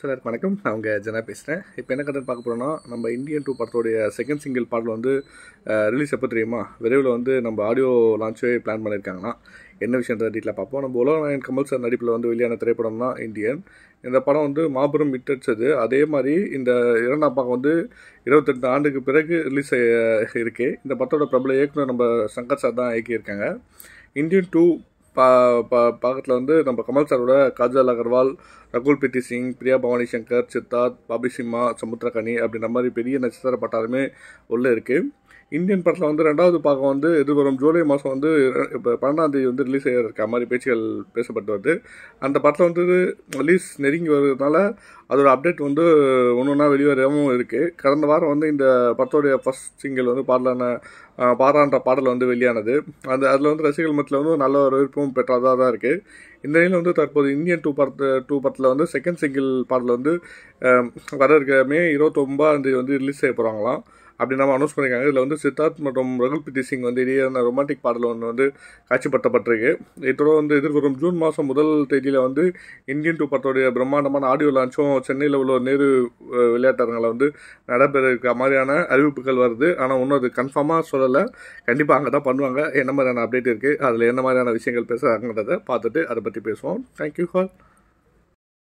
எல்லாருக்கும் வணக்கம். நான் உங்கள் ஜனா பேசுகிறேன். இப்போ என்ன கதை பார்க்க போகிறோன்னா, நம்ம இந்தியன் 2 படத்தோடைய செகண்ட் சிங்கிள் பாடல் வந்து ரிலீஸ் எப்போ தெரியுமா? விரைவில் வந்து நம்ம ஆடியோ லான்ச்சே பிளான் பண்ணியிருக்காங்கன்னா என்ன விஷயத்தை டீட்டெயிலாக பார்ப்போம். நம்ம உலகநாயகன் கமல் சார் நடிப்பில் வந்து வெளியான திரைப்படம் தான் இந்தியன். இந்த படம் வந்து மாபெரும் ஹிட் அடிச்சது. அதே மாதிரி இந்த இரண்டாம் பாகம் வந்து 28 ஆண்டுக்கு பிறகு ரிலீஸ் இருக்குது. இந்த படத்தோட பிரபல இயக்குனர் நம்ம சங்கர் சார் தான் இயக்கியிருக்காங்க. இந்தியன் 2 பாகத்தில் வந்து நம்ம கமல் சாரோட காஜல் அகர்வால், ரகுல் பிரீத்தி சிங், பிரியா பவானி சங்கர், சித்தார்த், பாபி சிம்மா, சமுத்திரகனி அப்படின்ற மாதிரி பெரிய நட்சத்திர பட்டாலுமே உள்ளே இருக்குது. இந்தியன் படத்தில் வந்து ரெண்டாவது பாகம் வந்து எதிர்வரும் ஜூலை மாதம் வந்து இப்போ 12ஆம் தேதி வந்து ரிலீஸ் ஆகிருக்க மாதிரி பேச்சுகள் பேசப்பட்டு வருது. அந்த படத்தில் வந்து ரிலீஸ் நெருங்கி வருவதனால அதோட அப்டேட் வந்து ஒன்று ஒன்றா வெளிவரவும் இருக்குது. கடந்த வாரம் வந்து இந்த படத்தோடைய ஃபர்ஸ்ட் சிங்கிள் வந்து பாரான்ற பாடல் வந்து வெளியானது. அதில் வந்து ரசிகர்கள் மத்தியில் வந்து நல்ல ஒரு விருப்பமும் பெற்றதாக தான் இருக்குது. இந்த நிலையில் வந்து தற்போது இந்தியன் 2 படத்தில் வந்து செகண்ட் சிங்கிள் பாடல் வந்து வர இருக்க மே 29ஆம் தேதி வந்து ரிலீஸ் செய்ய போகிறாங்களாம். அப்படி நம்ம அனௌன்ஸ் பண்ணியிருக்காங்க. இதில் வந்து சித்தார்த் மற்றும் ரகுல் பிரீத்தி சிங் வந்து இடையே அந்த ரொமான்டிக் பாடல் ஒன்று வந்து காட்சிப்படுத்தப்பட்டிருக்கு. இதோட வந்து எதிர்வரும் ஜூன் மாதம் 1 தேதியில் வந்து இந்தியன் 2 படத்தோடைய பிரம்மாண்டமான ஆடியோ லான்ச்சும் சென்னையில் உள்ள நேரு விளையாட்டரங்களை வந்து நடைபெற இருக்க மாதிரியான அறிவிப்புகள் வருது. ஆனால் இன்னும் அது கன்ஃபார்மாக சொல்லலை. கண்டிப்பாக அங்கே தான் பண்ணுவாங்க. என்ன மாதிரியான அப்டேட் இருக்குது, அதில் என்ன மாதிரியான விஷயங்கள் பேசுகிறாங்கிறத பார்த்துட்டு அதை பற்றி பேசுவோம். Thank you for